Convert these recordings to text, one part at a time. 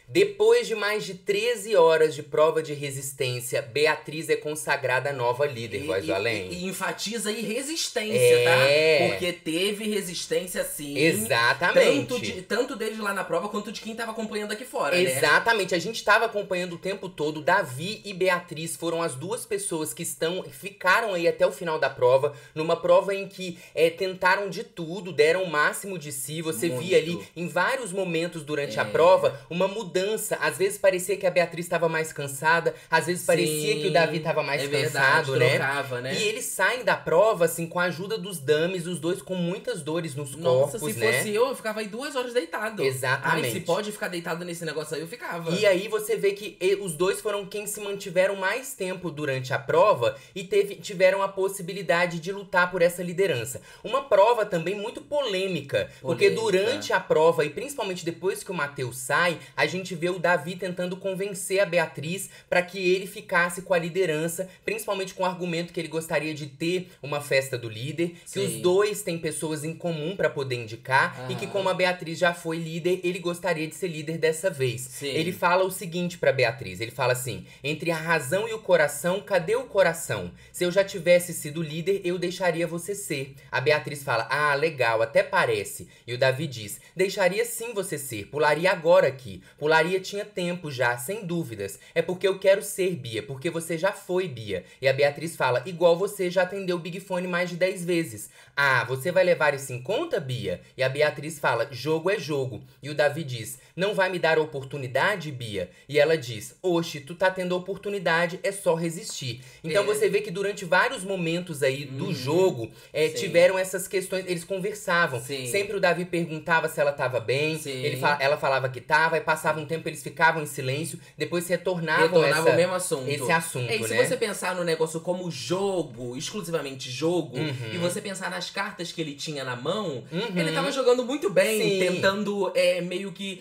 Depois de mais de 13 horas de prova de resistência, Beatriz é consagrada nova líder, Voz do Além. E enfatiza aí resistência, tá? Porque teve resistência sim. Exatamente. Tanto deles lá na prova, quanto de quem tava acompanhando aqui fora, né? Exatamente. A gente tava acompanhando o tempo todo. Davi e Beatriz foram as duas pessoas que ficaram aí até o final da prova. Numa prova em que tentaram de tudo, deram o máximo de si. Você via ali, em vários momentos durante a prova, uma mudança. Às vezes parecia que a Beatriz estava mais cansada, às vezes parecia que o Davi estava mais cansado, trocava, né? E eles saem da prova, assim, com a ajuda dos dummies, os dois com muitas dores nos corpos, se fosse eu ficava aí 2 horas deitado. Exatamente. Ai, se pode ficar deitado nesse negócio aí, eu ficava. E aí você vê que os dois foram quem se mantiveram mais tempo durante a prova e tiveram a possibilidade de lutar por essa liderança. Uma prova também muito polêmica, porque durante a prova, e principalmente depois que o Matheus sai, a gente vê o Davi tentando convencer a Beatriz para que ele ficasse com a liderança, principalmente com o argumento que ele gostaria de ter uma festa do líder, que os dois têm pessoas em comum para poder indicar, e que como a Beatriz já foi líder, ele gostaria de ser líder dessa vez. Ele fala o seguinte pra Beatriz, ele fala assim: entre a razão e o coração, cadê o coração? Se eu já tivesse sido líder, eu deixaria você ser. A Beatriz fala: ah, legal, até parece. E o Davi diz: deixaria sim você ser, pularia agora aqui. Pularia tinha tempo já, sem dúvidas. É porque eu quero ser, Bia, porque você já foi, Bia. E a Beatriz fala: igual você já atendeu o Big Fone mais de 10 vezes. Ah, você vai levar isso em conta, Bia? E a Beatriz fala: jogo é jogo. E o Davi diz: não vai me dar oportunidade, Bia? E ela diz: oxe, tu tá tendo oportunidade, é só resistir. Então você vê que durante vários momentos aí do jogo, tiveram essas questões, eles conversavam. Sempre o Davi perguntava se ela tava bem, ela falava que tava, e passava um tempo, eles ficavam em silêncio, depois retornavam o mesmo assunto. Esse assunto, E se você pensar no negócio como jogo, exclusivamente jogo, e você pensar nas cartas que ele tinha na mão, ele tava jogando muito bem, tentando meio que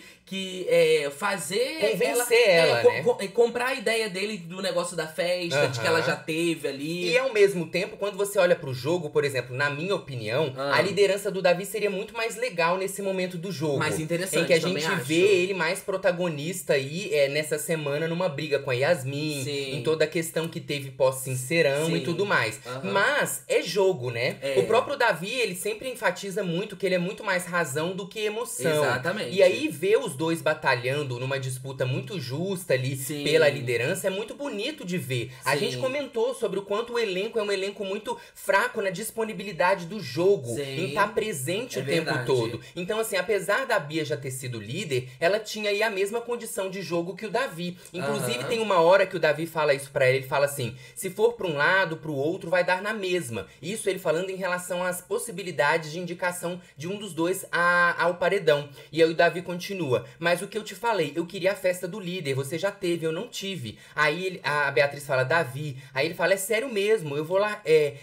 fazer convencer ela, né? Comprar a ideia dele do negócio da festa, de que ela já teve ali. E ao mesmo tempo, quando você olha pro jogo, por exemplo, na minha opinião, a liderança do Davi seria muito mais legal nesse momento do jogo. Mais interessante, em que a gente vê ele mais protagonista aí nessa semana numa briga com a Yasmin, em toda a questão que teve pós-sincerão e tudo mais. Mas é jogo, né? O próprio Davi, ele sempre enfatiza muito que ele é muito mais razão do que emoção. Exatamente. E aí ver os dois batalhando numa disputa muito justa ali pela liderança é muito bonito de ver. A gente comentou sobre o quanto o elenco é um elenco muito fraco na disponibilidade do jogo, em estar presente o tempo todo. Então assim, apesar da Bia já ter sido líder, ela tinha aí a mesma condição de jogo que o Davi. Inclusive tem uma hora que o Davi fala isso pra ele, fala assim: se for pra um lado, pro outro, vai dar na mesma. Isso ele falando em relação às possibilidades de indicação de um dos dois ao paredão. E aí o Davi continua: mas o que eu te falei, eu queria a festa do líder, você já teve, eu não tive. Aí a Beatriz fala: Davi. Aí ele fala: é sério mesmo, eu vou lá,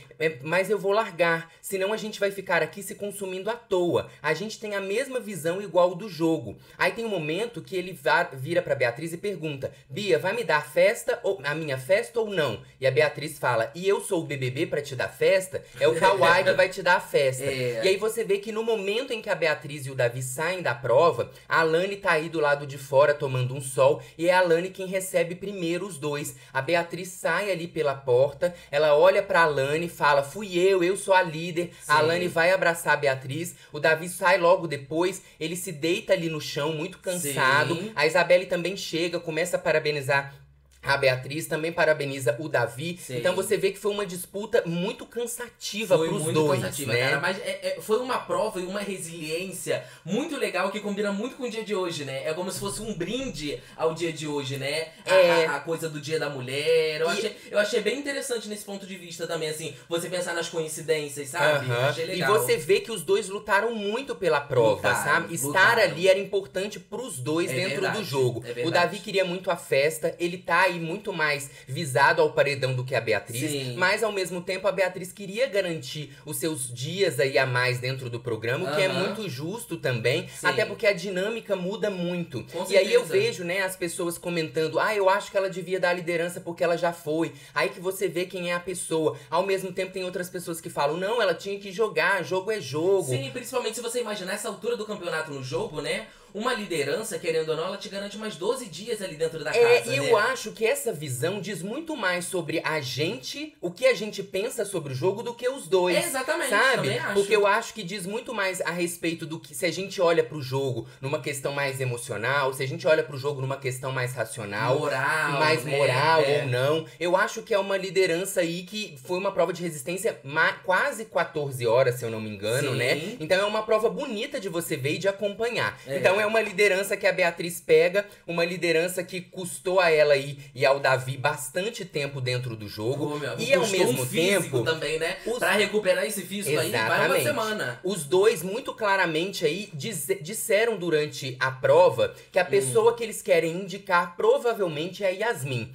mas eu vou largar, senão a gente vai ficar aqui se consumindo à toa. A gente tem a mesma visão igual do jogo. Aí tem um momento que ele vira pra Beatriz e pergunta: Bia, vai me dar a minha festa ou não? E a Beatriz fala: e eu sou o BBB pra te dar festa? É o Kawhi que vai te dar a festa. E aí você vê que no momento em que a Beatriz e o Davi saem da prova, a Alane tá aí do lado de fora tomando um sol, e é a Alane quem recebe primeiro os dois. A Beatriz sai ali pela porta, ela olha pra Alane e fala: fui eu sou a líder. A Alane vai abraçar a Beatriz, o Davi sai logo depois, ele se deita ali no chão, muito cansado. A Isabelle também chega, começa a parabenizar a Beatriz, também parabeniza o Davi. Então você vê que foi uma disputa muito cansativa pros dois, né? Cara, mas foi uma prova e uma resiliência muito legal que combina muito com o dia de hoje, né? É como se fosse um brinde ao dia de hoje, né? A coisa do Dia da Mulher. Eu achei bem interessante nesse ponto de vista também, assim, você pensar nas coincidências, sabe? Achei legal. E você vê que os dois lutaram muito pela prova, sabe? Estar ali era importante pros dois dentro do jogo. O Davi queria muito a festa, ele tá aí muito mais visado ao paredão do que a Beatriz, mas ao mesmo tempo a Beatriz queria garantir os seus dias aí a mais dentro do programa, o que é muito justo também, até porque a dinâmica muda muito. E aí eu vejo, né, as pessoas comentando: eu acho que ela devia dar a liderança porque ela já foi. Aí que você vê quem é a pessoa. Ao mesmo tempo tem outras pessoas que falam: não, ela tinha que jogar, jogo é jogo. Sim, principalmente se você imaginar essa altura do campeonato no jogo, né? uma liderança, querendo ou não, ela te garante mais 12 dias ali dentro da casa, e eu acho que essa visão diz muito mais sobre a gente, o que a gente pensa sobre o jogo, do que os dois. Exatamente, sabe? também acho. Porque eu acho que diz muito mais a respeito do que, se a gente olha pro jogo numa questão mais emocional, se a gente olha pro jogo numa questão mais racional, mais moral ou não. Eu acho que é uma liderança aí que foi uma prova de resistência quase 14 horas, se eu não me engano, Sim. né? Então é uma prova bonita de você ver e de acompanhar. Então é uma liderança que a Beatriz pega, uma liderança que custou a ela e ao Davi bastante tempo dentro do jogo. E ao mesmo tempo também, né? Pra recuperar esse físico aí, vai uma semana. Os dois, muito claramente aí, disseram durante a prova que a pessoa que eles querem indicar provavelmente é a Yasmin.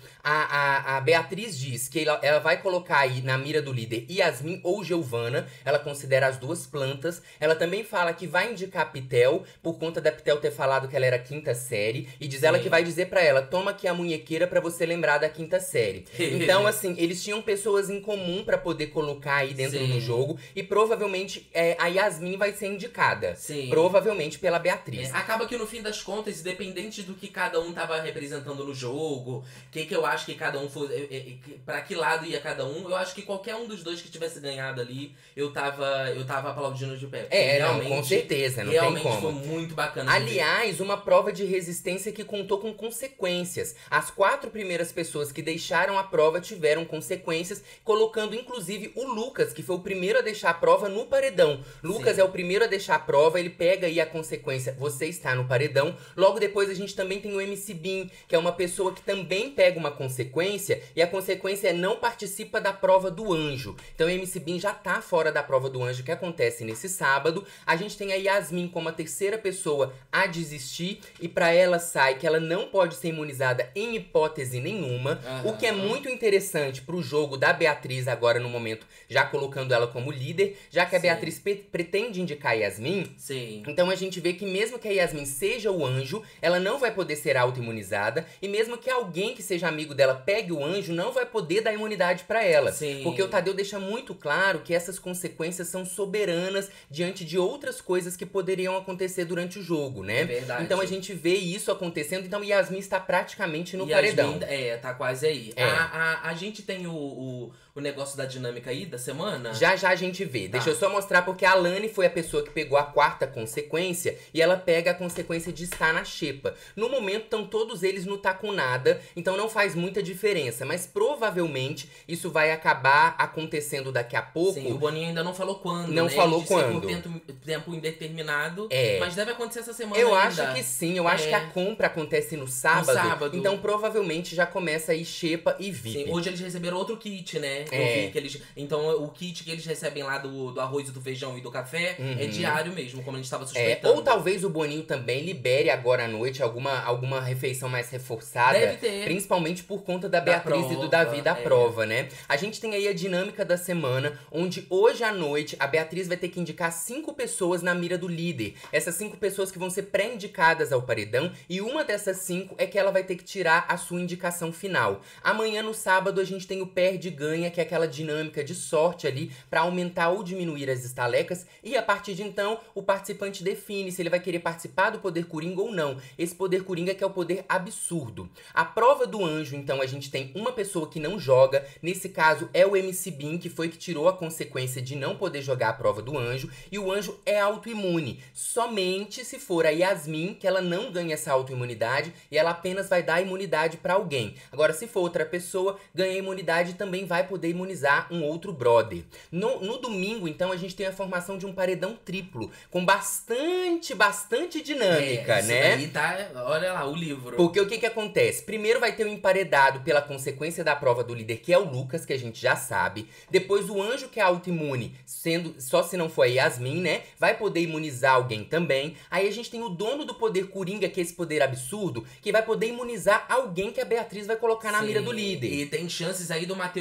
A Beatriz diz que ela vai colocar aí na mira do líder Yasmin ou Giovana. Ela considera as duas plantas. Ela também fala que vai indicar Pitel, por conta da Pitel ter falado que ela era quinta série. E diz ela que vai dizer pra ela, toma aqui a munhequeira pra você lembrar da quinta série. Então, assim, eles tinham pessoas em comum pra poder colocar aí dentro do jogo. E provavelmente a Yasmin vai ser indicada. Provavelmente pela Beatriz. Acaba que no fim das contas, independente do que cada um tava representando no jogo, que eu acho que cada um fosse, pra que lado ia cada um, eu acho que qualquer um dos dois que tivesse ganhado ali, eu tava aplaudindo de pé. Não, com certeza, não tem como. Realmente foi muito bacana. Aliás, uma prova de resistência que contou com consequências. As 4 primeiras pessoas que deixaram a prova tiveram consequências, colocando inclusive o Lucas, que foi o primeiro a deixar a prova no paredão. Lucas é o primeiro a deixar a prova, ele pega aí a consequência, você está no paredão. Logo depois a gente também tem o MC Bin, que é uma pessoa que também pega uma consequência, e a consequência é não participa da prova do anjo. Então o MC Bin já tá fora da prova do anjo, que acontece nesse sábado. A gente tem a Yasmin como a terceira pessoa a desistir, e pra ela sai que ela não pode ser imunizada em hipótese nenhuma, o que é muito interessante pro jogo da Beatriz agora no momento, já colocando ela como líder, já que a Beatriz pretende indicar a Yasmin. Então a gente vê que mesmo que a Yasmin seja o anjo, ela não vai poder ser auto-imunizada, e mesmo que alguém que seja amigo dela pegue o anjo, não vai poder dar imunidade pra ela. Porque o Tadeu deixa muito claro que essas consequências são soberanas diante de outras coisas que poderiam acontecer durante o jogo, né? Verdade. Então a gente vê isso acontecendo, então Yasmin está praticamente no paredão. Tá quase aí. A gente tem o negócio da dinâmica aí da semana? Já a gente vê. Deixa eu só mostrar, porque a Alane foi a pessoa que pegou a 4ª consequência, e ela pega a consequência de estar na xepa. No momento, estão todos eles no tá com nada, então não faz muita diferença, mas provavelmente isso vai acabar acontecendo daqui a pouco. O Boninho ainda não falou quando, Não falou quando. Por tempo indeterminado, mas deve acontecer essa semana Eu ainda. acho que sim, eu acho que a compra acontece no sábado, então provavelmente já começa aí xepa e VIP. Hoje eles receberam outro kit, né? Eu vi que eles, então o kit que eles recebem lá do arroz e do feijão e do café é diário mesmo, como a gente tava suspeitando. Ou talvez o Boninho também libere agora à noite alguma refeição mais reforçada. Deve ter. Principalmente por conta da Beatriz e do Davi da prova, né? A gente tem aí a dinâmica da semana, onde hoje à noite a Beatriz vai ter que indicar 5 pessoas na mira do líder. Essas 5 pessoas que vão ser pré-indicadas ao paredão, e uma dessas 5 é que ela vai ter que tirar a sua indicação final. Amanhã, no sábado, a gente tem o perde-ganha, que é aquela dinâmica de sorte ali pra aumentar ou diminuir as estalecas, e a partir de então o participante define se ele vai querer participar do poder coringa ou não. Esse poder coringa que é o poder absurdo. A prova do anjo, então, a gente tem uma pessoa que não joga, nesse caso é o MC Bin, que foi que tirou a consequência de não poder jogar a prova do anjo, e o anjo é autoimune, somente se for a Yasmin, que ela não ganha essa autoimunidade e ela apenas vai dar imunidade pra alguém. Agora, se for outra pessoa, ganha imunidade e também vai poder imunizar um outro brother. No domingo, então, a gente tem a formação de um paredão triplo, com bastante dinâmica, né? Daí tá, olha lá, o livro. Porque o que acontece? Primeiro vai ter o emparedado pela consequência da prova do líder, que é o Lucas, que a gente já sabe. Depois o anjo, que é autoimune, sendo só se não for a Yasmin, né? Vai poder imunizar alguém também. Aí a gente tem o dono do poder coringa, que é esse poder absurdo, que vai poder imunizar alguém que a Beatriz vai colocar na mira do líder. E tem chances aí do Matheus conseguir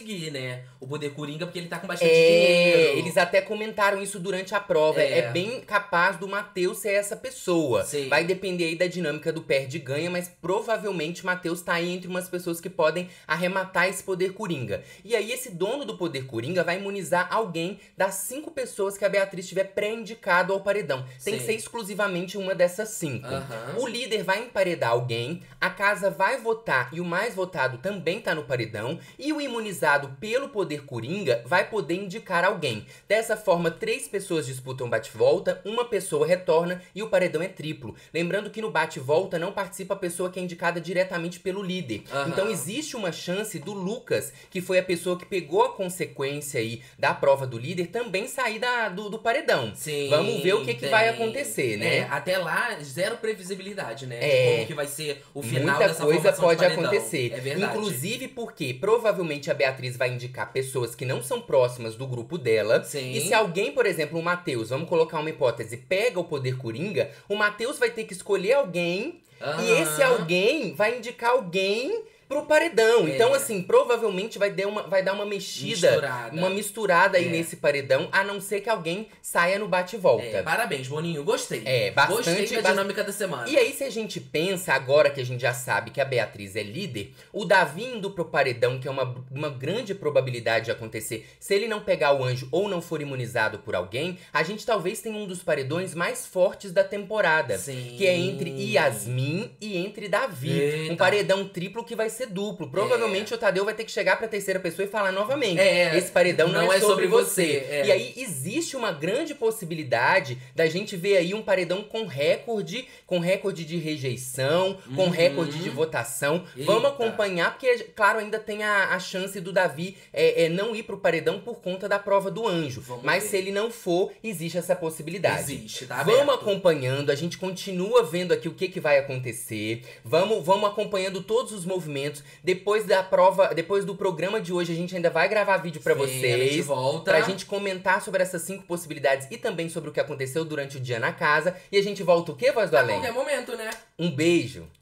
conseguir, né? O poder coringa, porque ele tá com bastante dinheiro. Eles até comentaram isso durante a prova. É bem capaz do Matheus ser essa pessoa. Sim. Vai depender aí da dinâmica do perde-ganha, mas provavelmente o Matheus tá aí entre umas pessoas que podem arrematar esse poder coringa. E aí esse dono do poder coringa vai imunizar alguém das 5 pessoas que a Beatriz tiver pré-indicado ao paredão. Tem que ser exclusivamente uma dessas 5. O líder vai emparedar alguém, a casa vai votar e o mais votado também tá no paredão, e o imunizado pelo poder coringa vai poder indicar alguém. Dessa forma, 3 pessoas disputam bate-volta, uma pessoa retorna e o paredão é triplo. Lembrando que no bate-volta não participa a pessoa que é indicada diretamente pelo líder. Então existe uma chance do Lucas, que foi a pessoa que pegou a consequência aí da prova do líder, também sair do paredão. Sim, vamos ver o que vai acontecer, né? Até lá, zero previsibilidade, né? De como que vai ser o final dessa muita coisa pode de paredão. acontecer. É verdade. Inclusive porque provavelmente a Beatriz vai indicar pessoas que não são próximas do grupo dela. Sim. E se alguém, por exemplo, o Matheus, vamos colocar uma hipótese, pega o poder coringa, o Matheus vai ter que escolher alguém e esse alguém vai indicar alguém pro paredão. Então, assim, provavelmente vai dar uma mexida, uma misturada aí nesse paredão, a não ser que alguém saia no bate-volta. Parabéns, Boninho. Gostei. Bastante. Gostei da dinâmica da semana. E aí, se a gente pensa, agora que a gente já sabe que a Beatriz é líder, o Davi indo pro paredão, que é uma grande probabilidade de acontecer, se ele não pegar o anjo ou não for imunizado por alguém, a gente talvez tenha um dos paredões mais fortes da temporada. Sim. Que é entre Yasmin e entre Davi. Eita. Um paredão triplo que vai ser duplo. Provavelmente o Tadeu vai ter que chegar pra terceira pessoa e falar novamente. Esse paredão não é sobre você. E aí existe uma grande possibilidade da gente ver aí um paredão com recorde de rejeição, com recorde de votação. Eita. Vamos acompanhar, porque, claro, ainda tem a chance do Davi não ir pro paredão por conta da prova do anjo. Mas se ele não for, existe essa possibilidade. Existe, tá Vamos aberto. acompanhando, a gente continua vendo aqui o que vai acontecer. Vamos acompanhando todos os movimentos. Depois da prova, depois do programa de hoje, a gente ainda vai gravar vídeo pra vocês. A gente volta. Pra gente comentar sobre essas 5 possibilidades e também sobre o que aconteceu durante o dia na casa. E a gente volta o quê, Voz do Além? A qualquer momento, né? Um beijo.